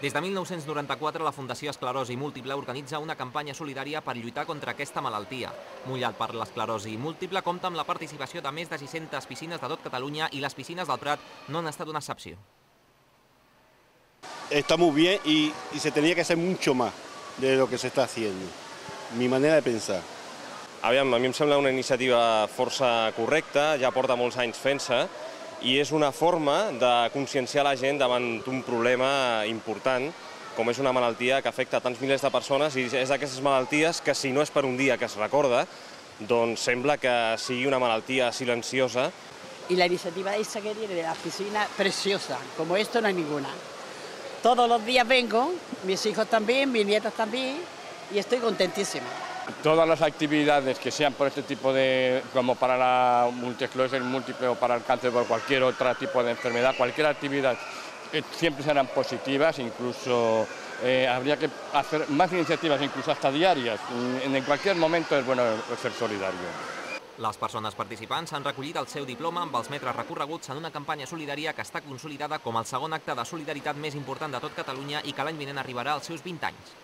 Des de 1994, la Fundació Esclerosi Múltiple organitza una campanya solidària per lluitar contra aquesta malaltia. Mullat per l'esclerosi múltiple compta amb la participació de més de 600 piscines de tot Catalunya i les piscines del Prat no han estat una excepció. Está muy bien y se tenía que hacer mucho más de lo que se está haciendo. Mi manera de pensar. Aviam, a mi em sembla una iniciativa força correcta, ja porta molts anys fent-se, i és una forma de conscienciar la gent davant d'un problema important, com és una malaltia que afecta tants milers de persones, i és d'aquestes malalties que, si no és per un dia que es recorda, doncs sembla que sigui una malaltia silenciosa. Y la iniciativa esa que tiene de la piscina preciosa, como esto no hay ninguna. Todos los días vengo, mis hijos también, mis nietos también, y estoy contentísima. Todas las actividades que sean por este tipo de, como para la multiesclerosis múltiple o para el cáncer o cualquier otro tipo de enfermedad, cualquier actividad siempre serán positivas, incluso habría que hacer más iniciativas, incluso hasta diarias. En cualquier momento es bueno ser solidario. Les persones participants han recollit el seu diploma amb els metres recorreguts en una campanya solidària que està consolidada com el segon acte de solidaritat més important de tot Catalunya i que l'any vinent arribarà als seus 20 anys.